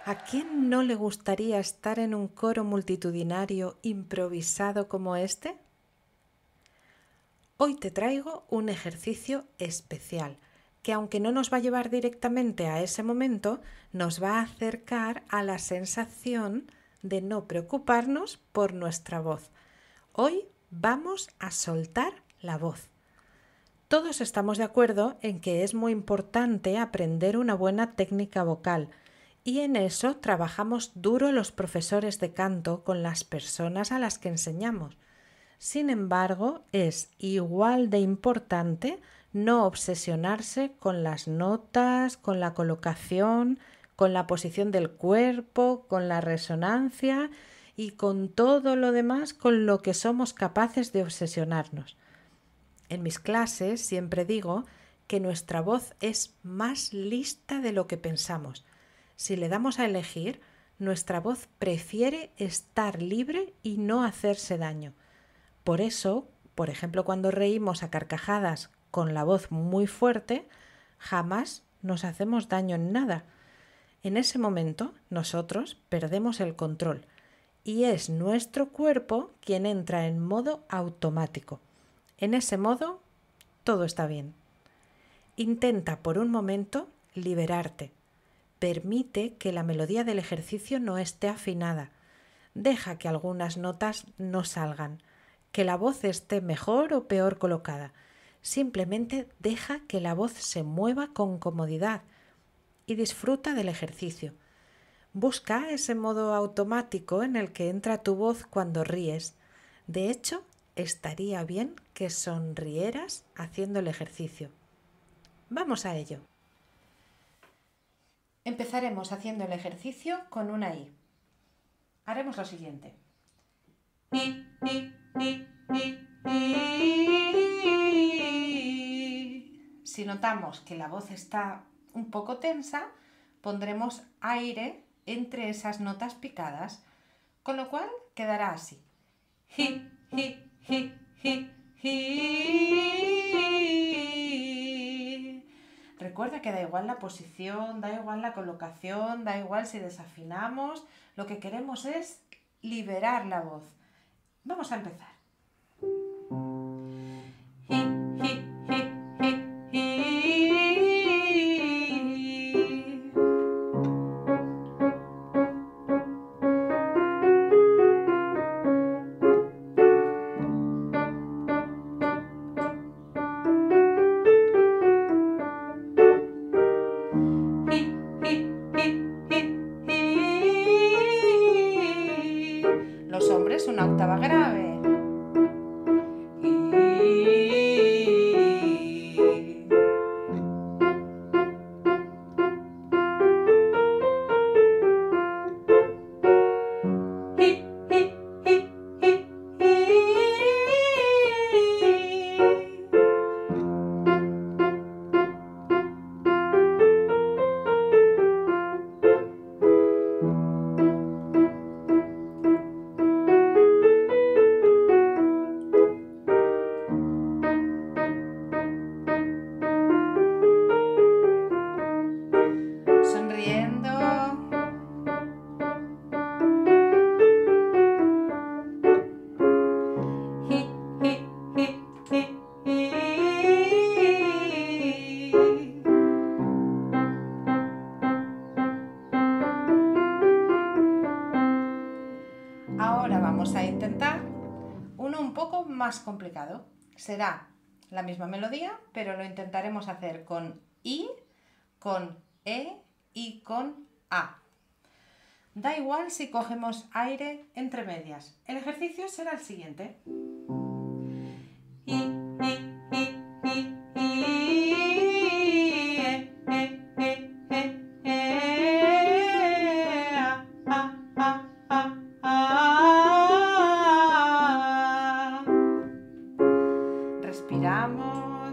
¿A quién no le gustaría estar en un coro multitudinario improvisado como este? Hoy te traigo un ejercicio especial que, aunque no nos va a llevar directamente a ese momento, nos va a acercar a la sensación de no preocuparnos por nuestra voz. Hoy vamos a soltar la voz. Todos estamos de acuerdo en que es muy importante aprender una buena técnica vocal, y en eso trabajamos duro los profesores de canto con las personas a las que enseñamos. Sin embargo, es igual de importante no obsesionarse con las notas, con la colocación, con la posición del cuerpo, con la resonancia y con todo lo demás con lo que somos capaces de obsesionarnos. En mis clases siempre digo que nuestra voz es más lista de lo que pensamos. Si le damos a elegir, nuestra voz prefiere estar libre y no hacerse daño. Por eso, por ejemplo, cuando reímos a carcajadas con la voz muy fuerte, jamás nos hacemos daño en nada. En ese momento, nosotros perdemos el control y es nuestro cuerpo quien entra en modo automático. En ese modo, todo está bien. Intenta por un momento liberarte. Permite que la melodía del ejercicio no esté afinada. Deja que algunas notas no salgan, que la voz esté mejor o peor colocada. Simplemente deja que la voz se mueva con comodidad y disfruta del ejercicio. Busca ese modo automático en el que entra tu voz cuando ríes. De hecho, estaría bien que sonrieras haciendo el ejercicio. Vamos a ello. Empezaremos haciendo el ejercicio con una I. Haremos lo siguiente. I, I, I, I, I. Si notamos que la voz está un poco tensa, pondremos aire entre esas notas picadas, con lo cual quedará así. Hi, hi, hi, hi, hi. Recuerda que da igual la posición, da igual la colocación, da igual si desafinamos, lo que queremos es liberar la voz. Vamos a empezar. Hi, hi, hi, hi, hi. Los hombres una octava grave. Sonriendo. Hi, hi, hi, hi, hi. Ahora vamos a intentar uno un poco más complicado. Será la misma melodía, pero lo intentaremos hacer con I, con E y con A. Da igual si cogemos aire entre medias. El ejercicio será el siguiente. I, I, I, I, I, A, A, A, A. Respiramos.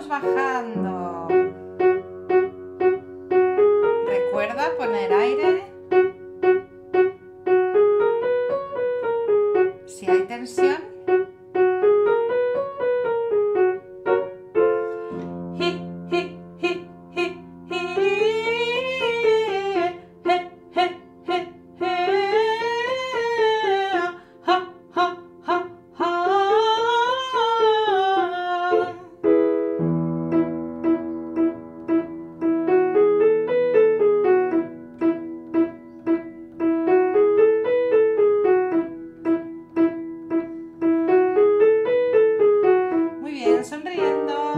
bajando. Recuerda poner aire. Si hay tensión. Sonriendo.